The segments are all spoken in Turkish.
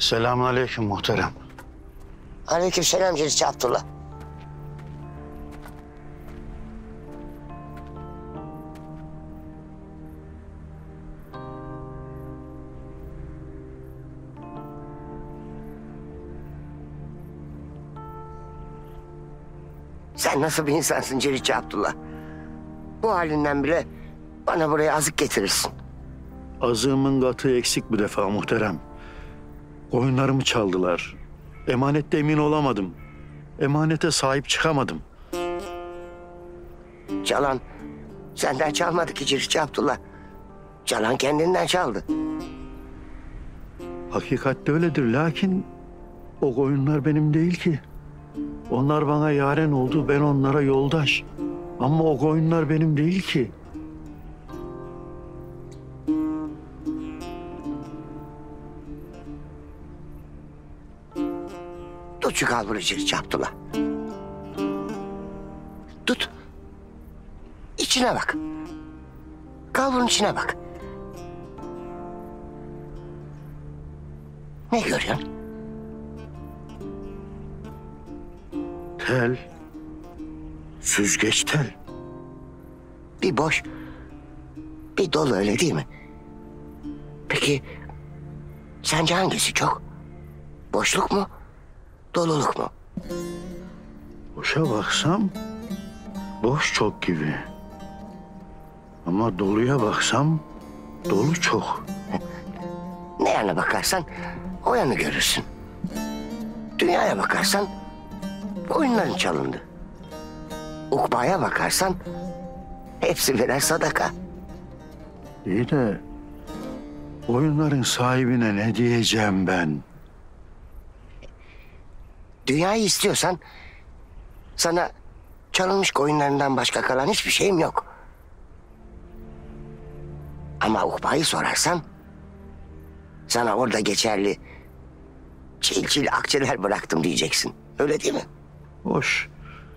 Selamünaleyküm muhterem. Aleykümselam Ciritçi Abdullah. Sen nasıl bir insansın Ciritçi Abdullah? Bu halinden bile bana buraya azık getirirsin. Azığımın katı eksik bu defa muhterem. Koyunlarımı çaldılar. Emanette emin olamadım. Emanete sahip çıkamadım. Çalan senden çalmadı ki Ciritçi Abdullah. Çalan kendinden çaldı. Hakikatte öyledir lakin o koyunlar benim değil ki. Onlar bana yaren oldu, ben onlara yoldaş. Ama o koyunlar benim değil ki. Tut şu kalburu Ciritçi Abdullah. Tut. İçine bak. Kalburun içine bak. Ne görüyorsun? Tel. Süzgeç tel. Bir boş, bir dolu öyle değil mi? Peki sence hangisi çok? Boşluk mu, doluluk mu? Boşa baksam boş çok gibi. Ama doluya baksam dolu çok. Ne yana bakarsan o yanı görürsün. Dünyaya bakarsan oyunların çalındı. Ukbaya bakarsan hepsi birer sadaka. İyi de oyunların sahibine ne diyeceğim ben? Dünyayı istiyorsan sana çalınmış koyunlarından başka kalan hiçbir şeyim yok. Ama ukbayı sorarsan sana orada geçerli çil çil akçeler bıraktım diyeceksin. Öyle değil mi? Hoş.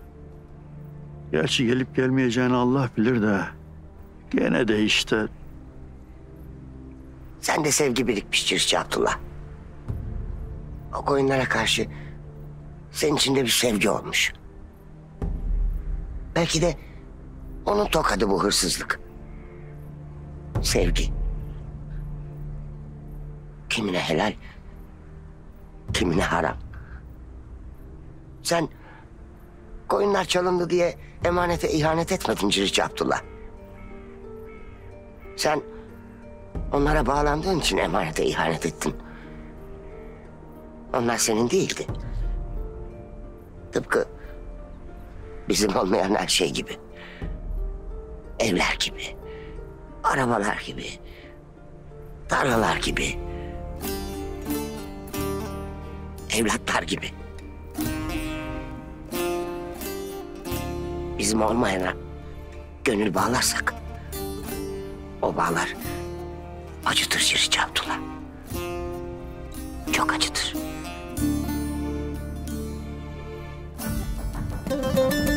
Gerçi gelip gelmeyeceğini Allah bilir de gene de işte Sende sevgi birikmiş Ciritçi Abdullah. O koyunlara karşı senin içinde bir sevgi olmuş. Belki de onun tokadı bu hırsızlık. Sevgi. Kimine helal, kimine haram. Sen koyunlar çalındı diye emanete ihanet etmedin Ciritçi Abdullah. Sen onlara bağlandığın için emanete ihanet ettin. Onlar senin değildi. Tıpkı bizim olmayan her şey gibi. Evler gibi, arabalar gibi, tarlalar gibi, evlatlar gibi. Bizim olmayana gönül bağlarsak o bağlar acıtır Ciritçi Abdullah. Çok acıtır.